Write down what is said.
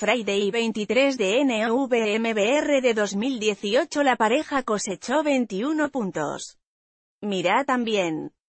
Friday 23 de NVMBR de 2018 la pareja cosechó 21 puntos. Mira también.